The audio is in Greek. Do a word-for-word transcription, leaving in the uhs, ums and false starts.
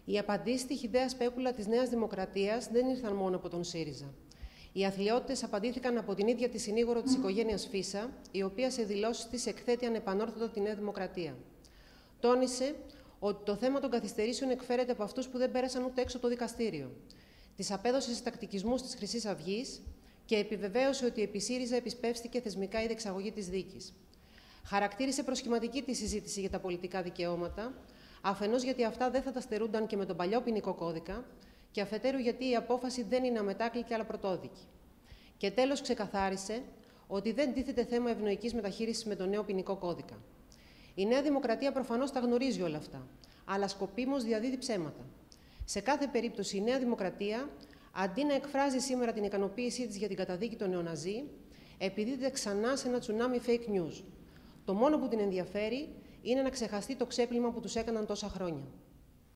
Οι απαντήσεις στη χυδαία σπέκουλα της Νέας Δημοκρατίας δεν ήρθαν μόνο από τον ΣΥΡΙΖΑ. Οι αθλιότητες απαντήθηκαν από την ίδια τη συνήγορο της οικογένειας Φίσα, η οποία σε δηλώσεις της εκθέτει ανεπανόρθωτα τη Νέα Δημοκρατία. Τόνισε ότι το θέμα των καθυστερήσεων εκφέρεται από αυτούς που δεν πέρασαν ούτε έξω το δικαστήριο. Της απέδωσε σε τακτικισμούς της Χρυσής Αυγής και επιβεβαίωσε ότι επί ΣΥΡΙΖΑ επισπεύστηκε θεσμικά η διεξαγωγή της δίκης. Χαρακτήρισε προσχηματική τη συζήτηση για τα πολιτικά δικαιώματα, αφενός γιατί αυτά δεν θα τα στερούνταν και με τον παλιό ποινικό κώδικα, και αφετέρου γιατί η απόφαση δεν είναι αμετάκλητη αλλά πρωτόδικη. Και τέλος ξεκαθάρισε ότι δεν τίθεται θέμα ευνοϊκής μεταχείρισης με τον νέο ποινικό κώδικα. Η Νέα Δημοκρατία προφανώς τα γνωρίζει όλα αυτά, αλλά σκοπίμως διαδίδει ψέματα. Σε κάθε περίπτωση, η Νέα Δημοκρατία, αντί να εκφράζει σήμερα την ικανοποίησή της για την καταδίκη των νεοναζί, επιδίδεται ξανά σε ένα τσουνάμι fake news. Το μόνο που την ενδιαφέρει είναι να ξεχαστεί το ξέπλυμα που τους έκαναν τόσα χρόνια.